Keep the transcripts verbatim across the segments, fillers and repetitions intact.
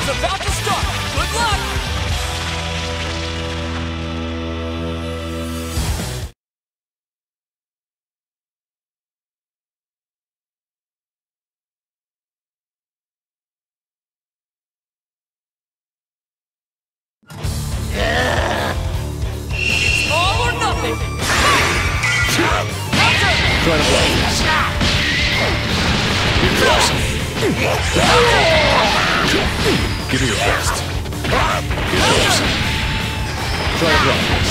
It's about to start! Good luck! It's all or nothing! Try to block this. You're close. Give me your best. Get close. Try to block this.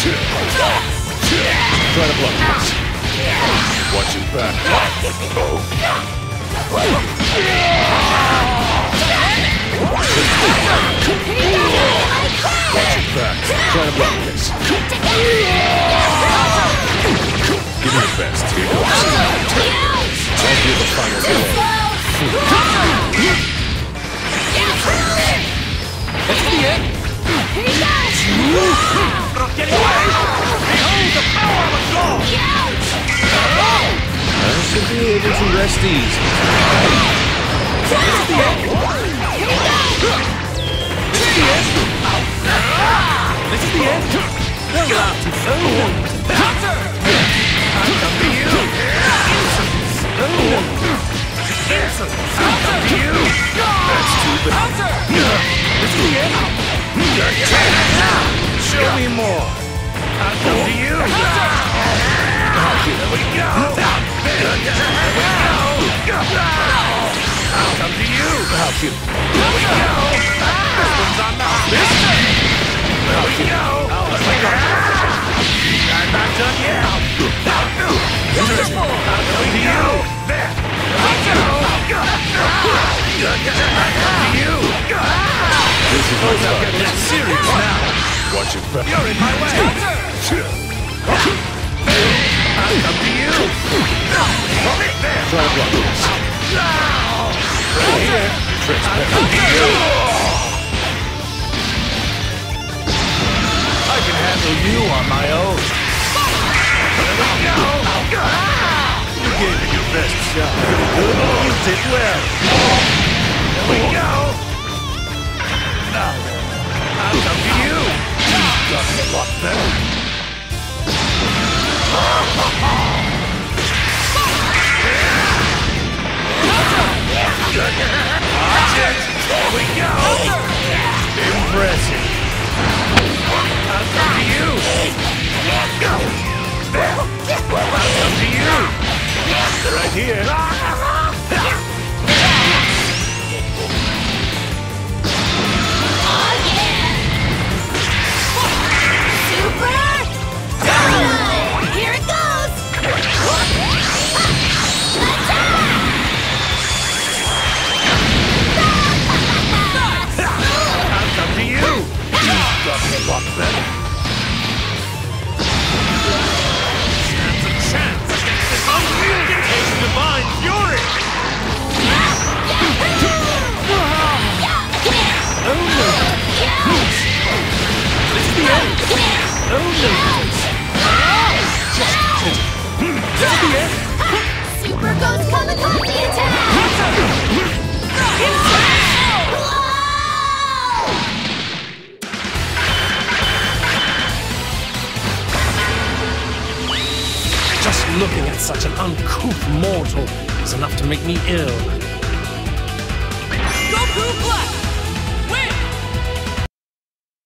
Try to block this. Watch your back. Watch your back. Try to block this. Give me your best. Here goes. I'll be the final blow. That's the end! Get away! Behold the power of a claw! I should be able to rest easy. This is the end! This is the end! This is the end! They'll laugh too soon! Counter! I come to you! Insolence! Insolence! I come to you! That's too bad. Counter! This is the end! Your chance! Show me more! I come to you! Counter! There we go! There we go! I'll come to you! How cute. There we go! This one's on the list! There we go! I'm not done yet! Wonderful! I'll come to you! There! There we go! I'll come to you! This is Suppose I'll get that serious now! Watch your back. You're in my way! I'll come to you! There! Try to block this. Right here! I'll come to you! I can handle you on my own! There we go! You gave it your best shot. Pretty good. You did well. There we go! Now, I'll come to you! You've got a lot better! Watch it! There we go! Impressive! I'll come to you! Go! There! I'll come to you! Right here! Oh yeah! Super! Dynamite! Here it goes! I'll come to you! You've got a lot better! Stands a chance against this unwieldy taste divine fury! Oh no! This is the end! Oh no! Just kidding! This is the end! Super Ghost Kamikaze attack! Just looking at such an uncouth mortal is enough to make me ill.